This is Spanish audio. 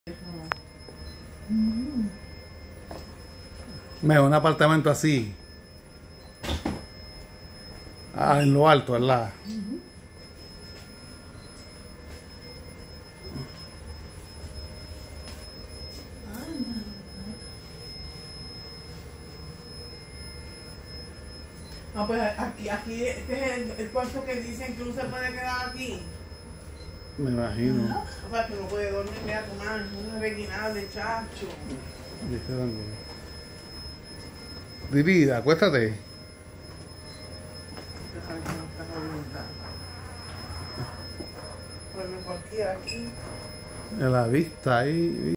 Un apartamento así. En lo alto, ¿verdad? No, pues aquí este es el cuarto que dicen que uno se puede quedar aquí. Me imagino. O sea, que uno puede dormir, mira, tomar una reguinada de chacho. Dice también. Divida, acuéstate. Bueno, cualquiera aquí. En la vista ahí.